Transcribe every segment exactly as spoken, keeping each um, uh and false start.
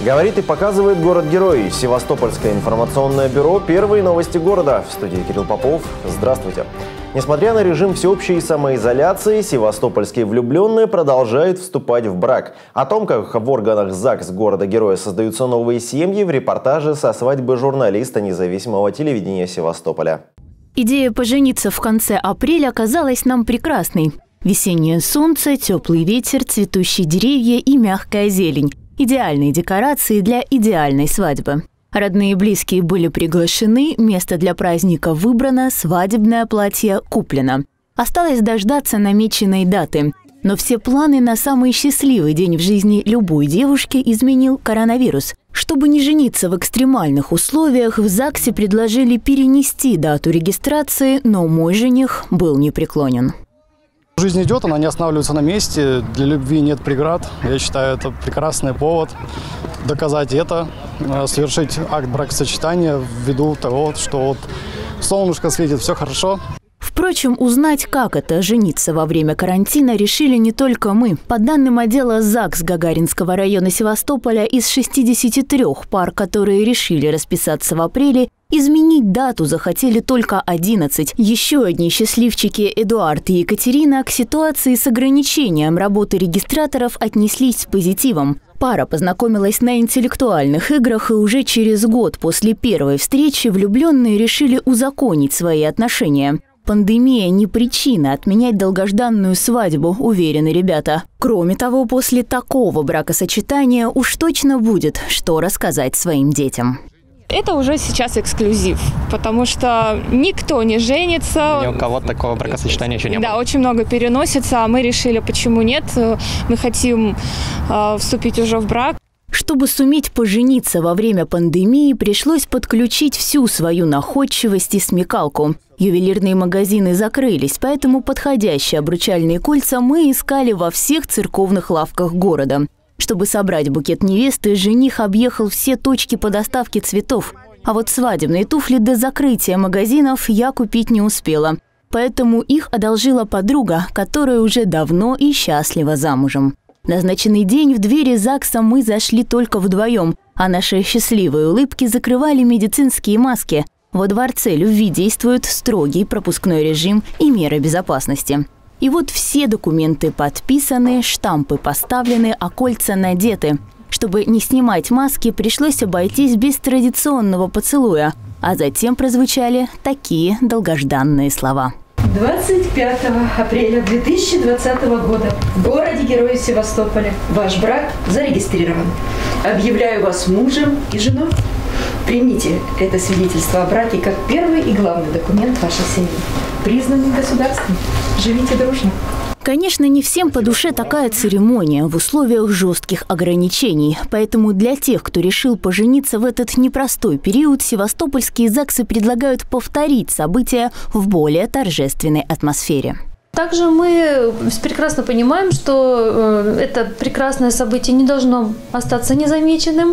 Говорит и показывает город-герой. Севастопольское информационное бюро «Первые новости города». В студии Кирилл Попов. Здравствуйте. Несмотря на режим всеобщей самоизоляции, севастопольские влюбленные продолжают вступать в брак. О том, как в органах ЗАГС города-героя создаются новые семьи, в репортаже со свадьбы журналиста независимого телевидения Севастополя. Идея пожениться в конце апреля оказалась нам прекрасной. Весеннее солнце, теплый ветер, цветущие деревья и мягкая зелень. Идеальные декорации для идеальной свадьбы. Родные и близкие были приглашены, место для праздника выбрано, свадебное платье куплено. Осталось дождаться намеченной даты. Но все планы на самый счастливый день в жизни любой девушки изменил коронавирус. Чтобы не жениться в экстремальных условиях, в ЗАГСе предложили перенести дату регистрации, но мой жених был непреклонен. Жизнь идет, она не останавливается на месте. Для любви нет преград. Я считаю, это прекрасный повод доказать это, совершить акт бракосочетания ввиду того, что вот солнышко светит, все хорошо. Впрочем, узнать, как это – жениться во время карантина, решили не только мы. По данным отдела ЗАГС Гагаринского района Севастополя, из шестидесяти трёх пар, которые решили расписаться в апреле, изменить дату захотели только одиннадцать. Еще одни счастливчики Эдуард и Екатерина к ситуации с ограничением работы регистраторов отнеслись с позитивом. Пара познакомилась на интеллектуальных играх, и уже через год после первой встречи влюбленные решили узаконить свои отношения. Пандемия не причина отменять долгожданную свадьбу, уверены ребята. Кроме того, после такого бракосочетания уж точно будет, что рассказать своим детям. Это уже сейчас эксклюзив, потому что никто не женится. Ни у кого такого бракосочетания еще не было. Да, очень много переносится, а мы решили, почему нет. Мы хотим э, вступить уже в брак. Чтобы суметь пожениться во время пандемии, пришлось подключить всю свою находчивость и смекалку. Ювелирные магазины закрылись, поэтому подходящие обручальные кольца мы искали во всех церковных лавках города. Чтобы собрать букет невесты, жених объехал все точки по доставке цветов. А вот свадебные туфли до закрытия магазинов я купить не успела. Поэтому их одолжила подруга, которая уже давно и счастлива замужем. В назначенный день в двери ЗАГСа мы зашли только вдвоем, а наши счастливые улыбки закрывали медицинские маски. Во дворце любви действует строгий пропускной режим и меры безопасности. И вот все документы подписаны, штампы поставлены, а кольца надеты. Чтобы не снимать маски, пришлось обойтись без традиционного поцелуя. А затем прозвучали такие долгожданные слова. двадцать пятого апреля две тысячи двадцатого года в городе-герое Севастополе ваш брак зарегистрирован. Объявляю вас мужем и женой. Примите это свидетельство о браке как первый и главный документ вашей семьи. Признанный государством. Живите дружно. Конечно, не всем по душе такая церемония в условиях жестких ограничений. Поэтому для тех, кто решил пожениться в этот непростой период, севастопольские ЗАГСы предлагают повторить события в более торжественной атмосфере. Также мы прекрасно понимаем, что это прекрасное событие не должно остаться незамеченным.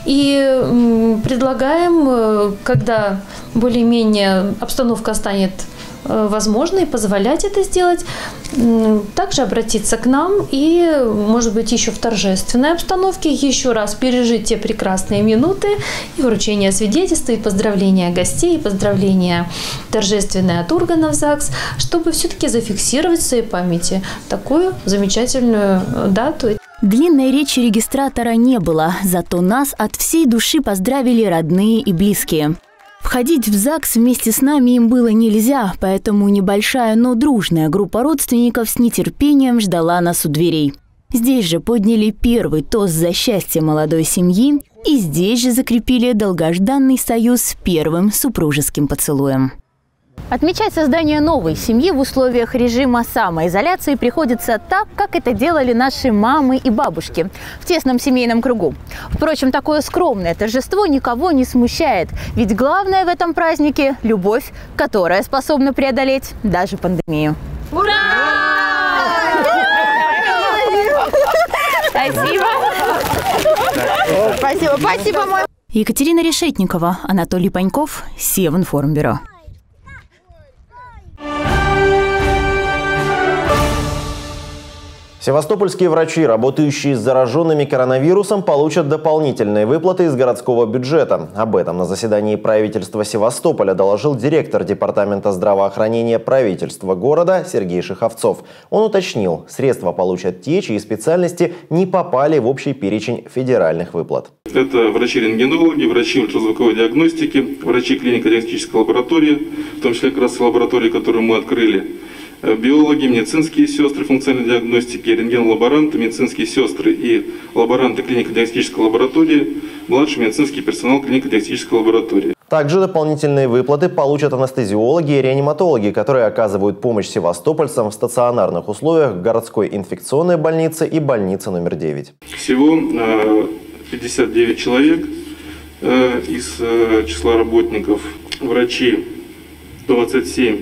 И предлагаем, когда более-менее обстановка станет возможно и позволять это сделать, также обратиться к нам и, может быть, еще в торжественной обстановке еще раз пережить те прекрасные минуты и вручение свидетельства, и поздравления гостей, и поздравления торжественные от органов ЗАГС, чтобы все-таки зафиксировать в своей памяти такую замечательную дату. Длинной речи регистратора не было, зато нас от всей души поздравили родные и близкие. Входить в ЗАГС вместе с нами им было нельзя, поэтому небольшая, но дружная группа родственников с нетерпением ждала нас у дверей. Здесь же подняли первый тост за счастье молодой семьи и здесь же закрепили долгожданный союз первым супружеским поцелуем. Отмечать создание новой семьи в условиях режима самоизоляции приходится так, как это делали наши мамы и бабушки в тесном семейном кругу. Впрочем, такое скромное торжество никого не смущает, ведь главное в этом празднике – любовь, которая способна преодолеть даже пандемию. Ура! Спасибо! Спасибо, спасибо, мой. Екатерина Решетникова, Анатолий Паньков, Севинформбюро. Севастопольские врачи, работающие с зараженными коронавирусом, получат дополнительные выплаты из городского бюджета. Об этом на заседании правительства Севастополя доложил директор департамента здравоохранения правительства города Сергей Шиховцов. Он уточнил, средства получат те, чьи специальности не попали в общий перечень федеральных выплат. Это врачи-рентгенологи, врачи ультразвуковой диагностики, врачи клинико-диагностической лаборатории, в том числе как раз лаборатории, которую мы открыли. Биологи, медицинские сестры функциональной диагностики, рентген-лаборанты, медицинские сестры и лаборанты клинико-диагностической лаборатории, младший медицинский персонал клинико-диагностической лаборатории. Также дополнительные выплаты получат анестезиологи и реаниматологи, которые оказывают помощь севастопольцам в стационарных условиях в городской инфекционной больнице и больнице номер девять. Всего пятьдесят девять человек из числа работников, врачи двадцать семь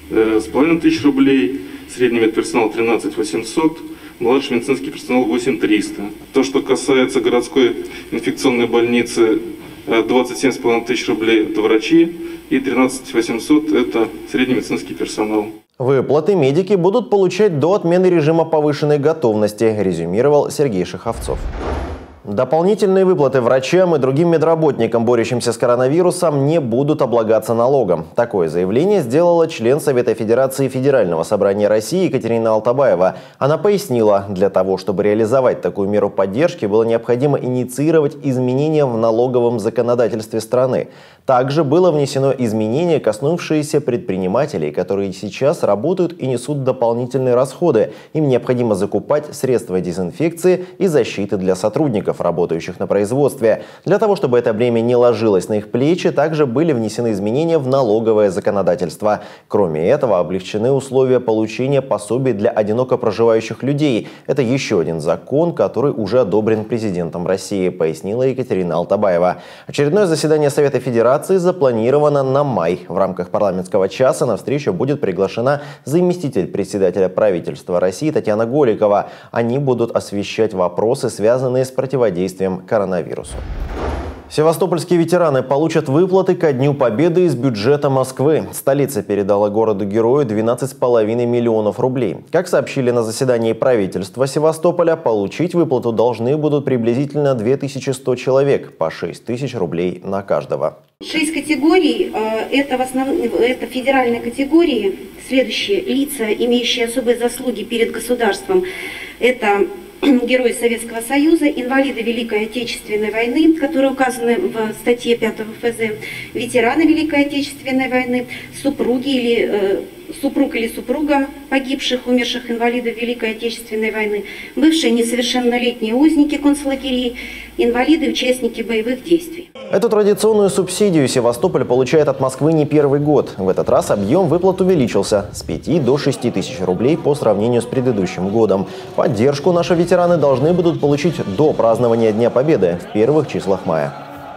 с половиной тысяч рублей, средний медперсонал тринадцать восемьсот, младший медицинский персонал восемь триста. То, что касается городской инфекционной больницы, двадцать семь с половиной тысяч рублей это врачи и тринадцать восемьсот это средний медицинский персонал. Выплаты медики будут получать до отмены режима повышенной готовности, резюмировал Сергей Шиховцов. Дополнительные выплаты врачам и другим медработникам, борющимся с коронавирусом, не будут облагаться налогом. Такое заявление сделала член Совета Федерации Федерального собрания России Екатерина Алтабаева. Она пояснила, для того, чтобы реализовать такую меру поддержки, было необходимо инициировать изменения в налоговом законодательстве страны. Также было внесено изменение, коснувшееся предпринимателей, которые сейчас работают и несут дополнительные расходы. Им необходимо закупать средства дезинфекции и защиты для сотрудников, работающих на производстве. Для того, чтобы это бремя не ложилось на их плечи, также были внесены изменения в налоговое законодательство. Кроме этого, облегчены условия получения пособий для одиноко проживающих людей. Это еще один закон, который уже одобрен президентом России, пояснила Екатерина Алтабаева. Очередное заседание Совета Федерации запланировано на май. В рамках парламентского часа на встречу будет приглашена заместитель председателя правительства России Татьяна Голикова. Они будут освещать вопросы, связанные с противодействием коронавирусу. Севастопольские ветераны получат выплаты ко Дню Победы из бюджета Москвы. Столица передала городу-герою двенадцать с половиной миллионов рублей. Как сообщили на заседании правительства Севастополя, получить выплату должны будут приблизительно две тысячи сто человек, по шесть тысяч рублей на каждого. Шесть категорий, это, в основном, это федеральные категории. Следующие лица, имеющие особые заслуги перед государством, это герои Советского Союза, инвалиды Великой Отечественной войны, которые указаны в статье пятого эф зэ, ветераны Великой Отечественной войны, супруги или э, супруг или супруга погибших, умерших инвалидов Великой Отечественной войны, бывшие несовершеннолетние узники концлагерей, инвалиды, участники боевых действий. Эту традиционную субсидию Севастополь получает от Москвы не первый год. В этот раз объем выплат увеличился с пяти до шести тысяч рублей по сравнению с предыдущим годом. Поддержку наши ветераны должны будут получить до празднования Дня Победы в первых числах мая.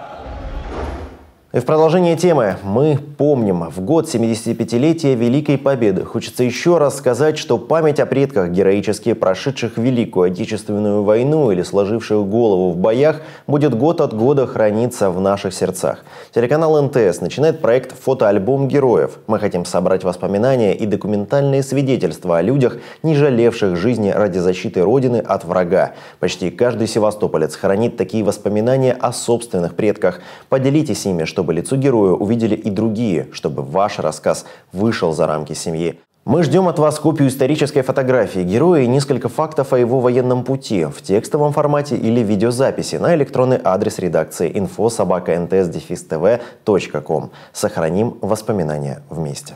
И в продолжение темы мы помним в год семидесятипятилетия Великой Победы. Хочется еще раз сказать, что память о предках, героически прошедших Великую Отечественную войну или сложивших голову в боях, будет год от года храниться в наших сердцах. Телеканал эн тэ эс начинает проект «Фотоальбом героев». Мы хотим собрать воспоминания и документальные свидетельства о людях, не жалевших жизни ради защиты Родины от врага. Почти каждый севастополец хранит такие воспоминания о собственных предках. Поделитесь ими, чтобы Чтобы лицо героя увидели и другие, чтобы ваш рассказ вышел за рамки семьи. Мы ждем от вас копию исторической фотографии героя и несколько фактов о его военном пути в текстовом формате или видеозаписи на электронный адрес редакции инфо собака эн тэ эс дефис тэ вэ точка ком. Сохраним воспоминания вместе.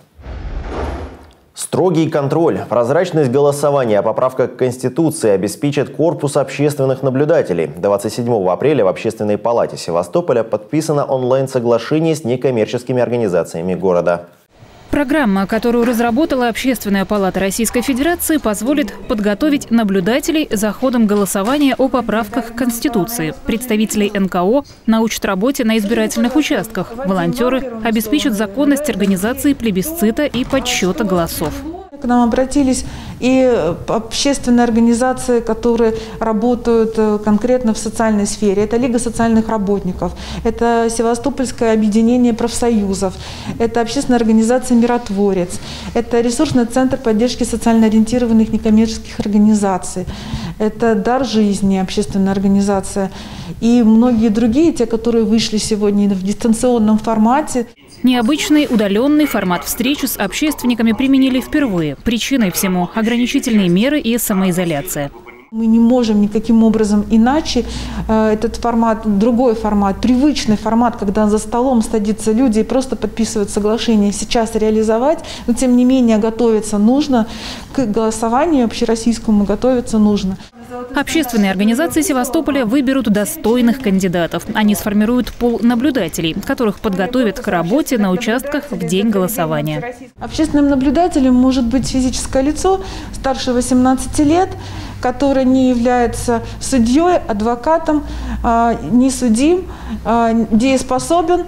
Строгий контроль, прозрачность голосования о поправках к Конституции обеспечит корпус общественных наблюдателей. двадцать седьмого апреля в Общественной палате Севастополя подписано онлайн-соглашение с некоммерческими организациями города. Программа, которую разработала Общественная палата Российской Федерации, позволит подготовить наблюдателей за ходом голосования о поправках к Конституции. Представителей эн ка о научат работе на избирательных участках. Волонтеры обеспечат законность организации плебисцита и подсчета голосов. К нам обратились и общественные организации, которые работают конкретно в социальной сфере. Это Лига социальных работников, это Севастопольское объединение профсоюзов, это общественная организация «Миротворец», это ресурсный центр поддержки социально ориентированных некоммерческих организаций, это «Дар жизни», общественная организация, и многие другие, те, которые вышли сегодня в дистанционном формате. Необычный удаленный формат встречи с общественниками применили впервые. Причиной всему – ограничительные меры и самоизоляция. Мы не можем никаким образом иначе э, этот формат, другой формат, привычный формат, когда за столом садятся люди и просто подписывают соглашение, сейчас реализовать, но тем не менее готовиться нужно, к голосованию общероссийскому готовиться нужно. Общественные организации Севастополя выберут достойных кандидатов. Они сформируют пул наблюдателей, которых подготовят к работе на участках в день голосования. Общественным наблюдателем может быть физическое лицо старше восемнадцати лет, который не является судьей, адвокатом, не судим, дееспособен.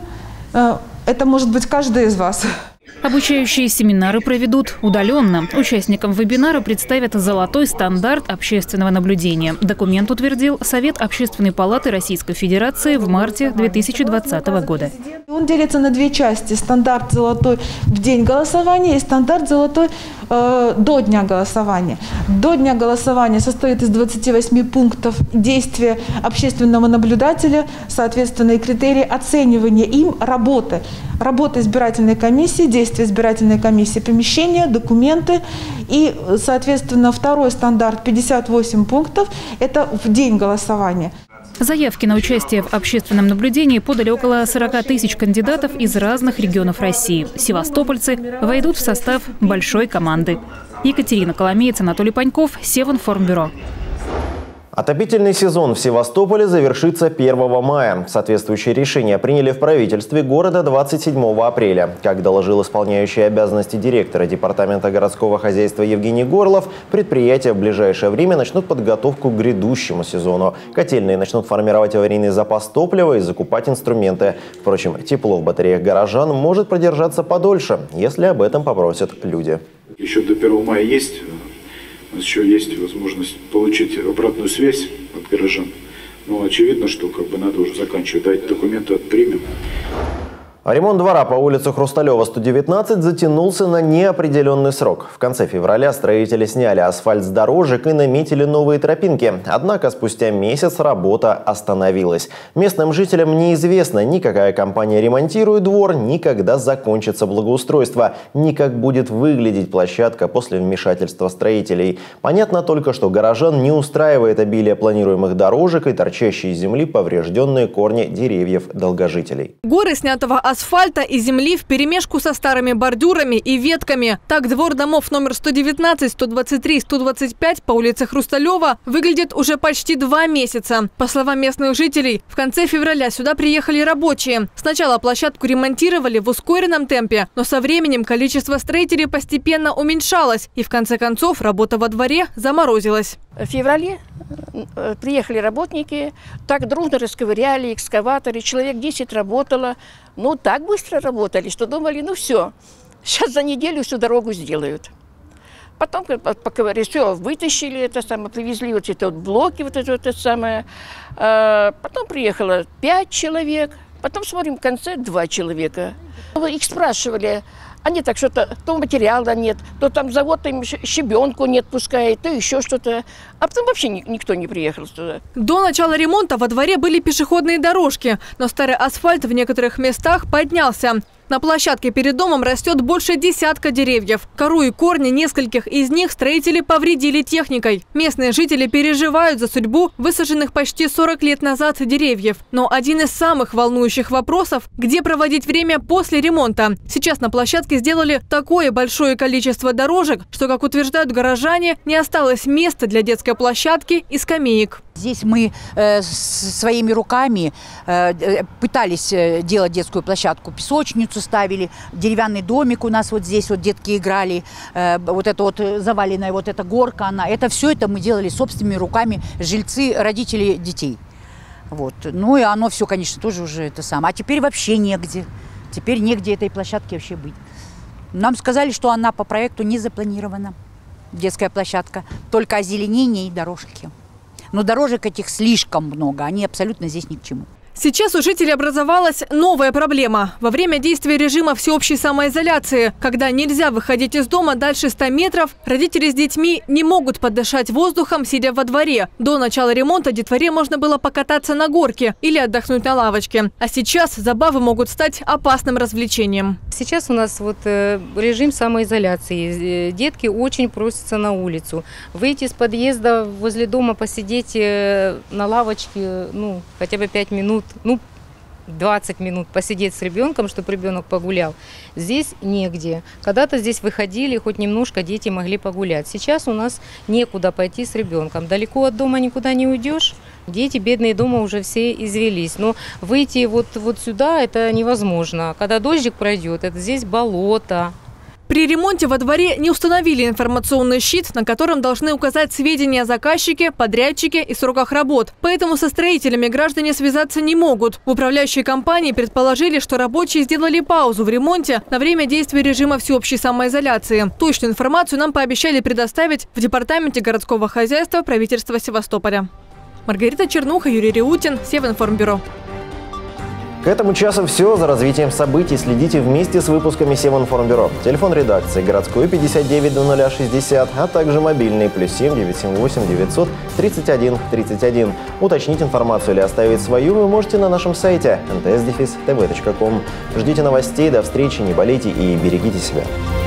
Это может быть каждый из вас. Обучающие семинары проведут удаленно. Участникам вебинара представят золотой стандарт общественного наблюдения. Документ утвердил Совет Общественной палаты Российской Федерации в марте две тысячи двадцатого года. Он делится на две части. Стандарт золотой в день голосования и стандарт золотой э, до дня голосования. До дня голосования состоит из двадцати восьми пунктов действия общественного наблюдателя, соответственно, и критерии оценивания им работы. Работа избирательной комиссии, действия избирательной комиссии, помещения, документы. И, соответственно, второй стандарт пятьдесят восемь пунктов – это в день голосования. Заявки на участие в общественном наблюдении подали около сорока тысяч кандидатов из разных регионов России. Севастопольцы войдут в состав большой команды. Екатерина Коломеец, Анатолий Паньков, Севинформбюро. Отопительный сезон в Севастополе завершится первого мая. Соответствующее решение приняли в правительстве города двадцать седьмого апреля. Как доложил исполняющий обязанности директора Департамента городского хозяйства Евгений Горлов, предприятия в ближайшее время начнут подготовку к грядущему сезону. Котельные начнут формировать аварийный запас топлива и закупать инструменты. Впрочем, тепло в батареях горожан может продержаться подольше, если об этом попросят люди. Еще до первого мая есть... У нас еще есть возможность получить обратную связь от горожан. Но очевидно, что как бы надо уже заканчивать. Дать документы примем. Ремонт двора по улице Хрусталева, сто девятнадцать затянулся на неопределенный срок. В конце февраля строители сняли асфальт с дорожек и наметили новые тропинки. Однако спустя месяц работа остановилась. Местным жителям неизвестно, ни какая компания ремонтирует двор, ни когда закончится благоустройство, ни как будет выглядеть площадка после вмешательства строителей. Понятно только, что горожан не устраивает обилие планируемых дорожек и торчащие из земли поврежденные корни деревьев долгожителей. Горы снятого асфальта и земли вперемешку со старыми бордюрами и ветками. Так двор домов номер сто девятнадцать, сто двадцать три, сто двадцать пять по улице Хрусталева выглядит уже почти два месяца. По словам местных жителей, в конце февраля сюда приехали рабочие. Сначала площадку ремонтировали в ускоренном темпе, но со временем количество строителей постепенно уменьшалось, и в конце концов работа во дворе заморозилась. В феврале приехали работники, так дружно расковыряли экскаваторы, человек десять работало. Ну, так быстро работали, что думали, ну все, сейчас за неделю всю дорогу сделают. Потом, пока все, вытащили это самое, привезли вот эти вот блоки, вот это, вот это самое. Потом приехало пять человек, потом смотрим, в конце два человека. Их спрашивали. Они так что-то, то материала нет, то там завод им щебенку не отпускает, то еще что-то. А потом вообще никто не приехал туда. До начала ремонта во дворе были пешеходные дорожки, но старый асфальт в некоторых местах поднялся. На площадке перед домом растет больше десятка деревьев. Кору и корни нескольких из них строители повредили техникой. Местные жители переживают за судьбу высаженных почти сорок лет назад деревьев. Но один из самых волнующих вопросов – где проводить время после ремонта. Сейчас на площадке сделали такое большое количество дорожек, что, как утверждают горожане, не осталось места для детской площадки и скамеек. Здесь мы э, своими руками э, пытались делать детскую площадку, песочницу ставили, деревянный домик у нас вот здесь, вот детки играли, э, вот это вот заваленная вот эта горка, она, это все это мы делали собственными руками, жильцы, родители детей. Вот. Ну и оно все, конечно, тоже уже это самое. А теперь вообще негде, теперь негде этой площадке вообще быть. Нам сказали, что она по проекту не запланирована, детская площадка, только озеленение и дорожки. Но дорожек этих слишком много, они абсолютно здесь ни к чему. Сейчас у жителей образовалась новая проблема. Во время действия режима всеобщей самоизоляции, когда нельзя выходить из дома дальше ста метров, родители с детьми не могут подышать воздухом, сидя во дворе. До начала ремонта детворе можно было покататься на горке или отдохнуть на лавочке. А сейчас забавы могут стать опасным развлечением. Сейчас у нас вот режим самоизоляции. Детки очень просятся на улицу. Выйти из подъезда возле дома, посидеть на лавочке, ну, хотя бы пять минут. Ну, двадцать минут посидеть с ребенком, чтобы ребенок погулял. Здесь негде. Когда-то здесь выходили, хоть немножко дети могли погулять. Сейчас у нас некуда пойти с ребенком. Далеко от дома никуда не уйдешь. Дети бедные дома уже все извелись. Но выйти вот, вот сюда это невозможно. Когда дождик пройдет, это здесь болото. При ремонте во дворе не установили информационный щит, на котором должны указать сведения о заказчике, подрядчике и сроках работ. Поэтому со строителями граждане связаться не могут. В управляющей компании предположили, что рабочие сделали паузу в ремонте на время действия режима всеобщей самоизоляции. Точную информацию нам пообещали предоставить в Департаменте городского хозяйства правительства Севастополя. Маргарита Чернуха, Юрий Реутин, Севинформбюро. К этому часу все. За развитием событий следите вместе с выпусками Севинформбюро. Телефон редакции городской пятьдесят девять ноль ноль шестьдесят, а также мобильный плюс семь девятьсот семьдесят восемь девятьсот тридцать один тридцать один. Уточнить информацию или оставить свою вы можете на нашем сайте эн тэ эс дефис тэ вэ точка ком. Ждите новостей. До встречи, не болейте и берегите себя.